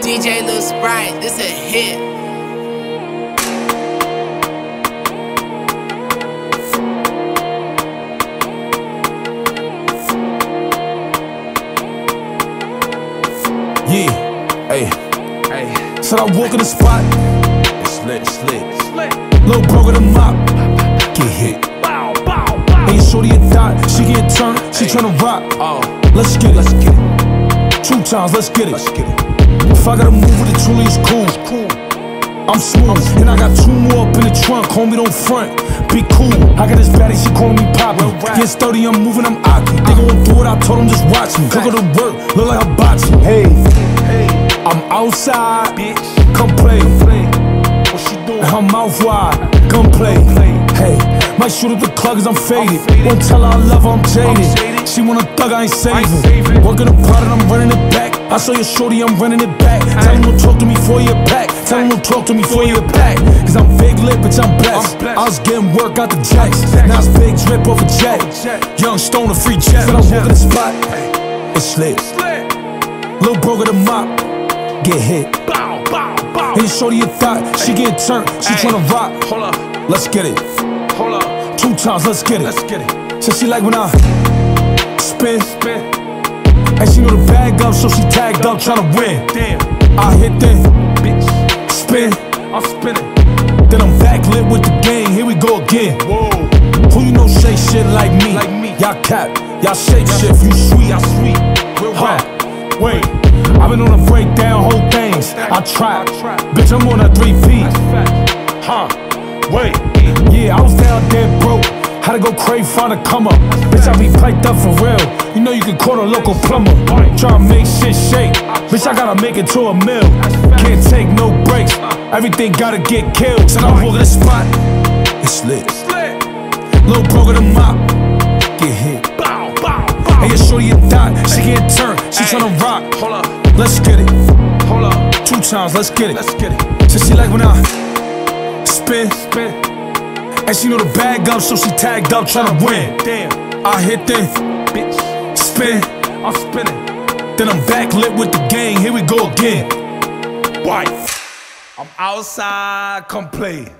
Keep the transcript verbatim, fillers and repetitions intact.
D J Lil Sprite, this a hit. Yeah, hey, hey. Said I walk in the spot. It's lit, it's lit, it's lit. Lil' bro with a mop, get hit. Bow, bow, bow. Ain't shorty a dot, she get turned, she hey. Tryna rock. Oh, let's get it, let's get it. Two times, let's get it, let's get it. If I gotta move with it, truly it's cool. cool. I'm smooth, and I got two more up in the trunk. Homie, don't front, be cool. I got this baddie, she calling me Poppy. Get sturdy, I'm moving, I'm Aki. They gon' do it, I told them just watch me. Cook her to work, look like a bocce. Hey, I'm outside, bitch. Come play. What she doing? Her mouth wide, come play. Hey, might shoot up the club cause I'm faded. Won't tell her I love her, I'm jaded. She want a thug, I ain't saving. Working the pot and I'm running it back. I saw your shorty, I'm running it back. Tell him don't talk to me for your pack. Tell him don't talk to me for your pack. Cause I'm big lit, bitch, I'm blessed. I was getting work out the jacks. Now it's big drip off a jet. Young stone, a free jet. Said I walk in the spot, it's lit. Lil' bro got a mop, get hit. Ain't shorty a thought, she getting turned, she tryna rock. Hold up, let's get it. Hold up, two times, let's get it. Let's get it. So she like when I spin, spin. And she know the bag up, so she tagged up, tryna win. Damn, I hit that, bitch. Spin, I'm spinning. Then I'm back lit with the game. Here we go again. Whoa, who you know shake shit like me? Like me. Y'all cap, y'all shake shift. You sweet, y'all sweet. Real rap. Wait, I've been on a breakdown, whole things. I try, bitch, I'm on a three P. Huh? Wait, yeah, I was down dead broke. Had to go crave, find a come up. Bitch, I be piped up for real. You know you can call a local plumber. Try to make shit shake. Bitch, I gotta make it to a mill. Can't take no breaks. Everything gotta get killed. Said I walk in the spot, it's lit. Lil' bro with a mop, get hit. Hey, your shorty a dot, she get turned, she tryna rock. Hold up, let's get it. Hold up, two times, let's get it. Let's get it. So she like when I spin, spin. And she know the bag up, so she tagged up, tryna win. Damn, I hit that, bitch. Spin, I'm spinning. Then I'm back lit with the gang. Here we go again. White, I'm outside, come play.